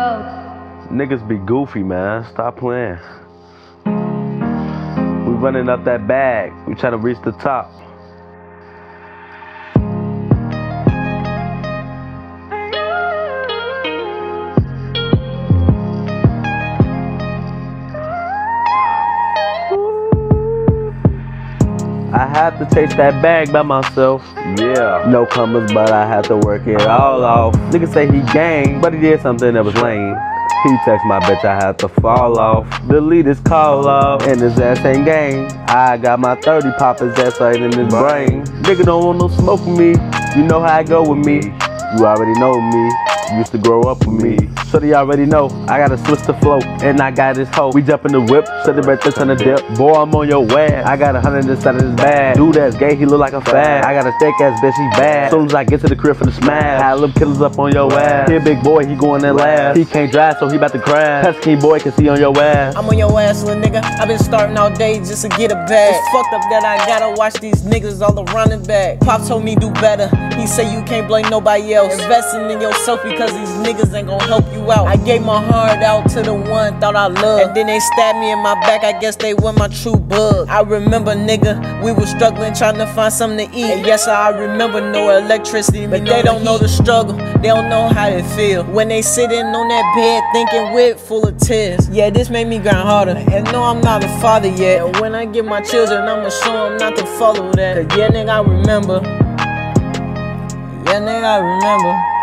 Niggas be goofy, man. Stop playing. We running up that bag. We trying to reach the top. I have to chase that bag by myself. Yeah. No commas, but I have to work it all off. Nigga say he gang, but he did something that was lame. He text my bitch, I have to fall off. Delete his call off, and his ass ain't gang. I got my 30, pop his ass right in his brain. Nigga don't want no smoke with me. You know how I go with me. You already know me. You used to grow up with me. So they already know I gotta switch the flow, and I got this hoe. We jump in the whip, set it right there on the dip. Boy, I'm on your ass. I got 100 inside of his bag. Dude that's gay, he look like a fag. I got a thick ass bitch, he bad. Soon as I get to the crib for the smash, had little killers up on your ass. Here big boy, he going there last. He can't drive, so he about to crash. Pesky boy can see on your ass. I'm on your ass, little nigga. I been starting all day just to get a bag. It's fucked up that I gotta watch these niggas all around the back. Pop told me do better. He say you can't blame nobody else. Investing in yourself because these niggas ain't gonna help you out. I gave my heart out to the one thought I loved, and then they stabbed me in my back. I guess they were my true bug. I remember, nigga, we was struggling trying to find something to eat. And yes, I remember no electricity, but they don't know the struggle. They don't know how it feel when they sitting on that bed thinking with full of tears. Yeah, this made me grind harder. And no, I'm not a father yet. And when I get my children, I'ma show them not to follow that. Cause yeah, nigga, I remember. Yeah, nigga, I remember.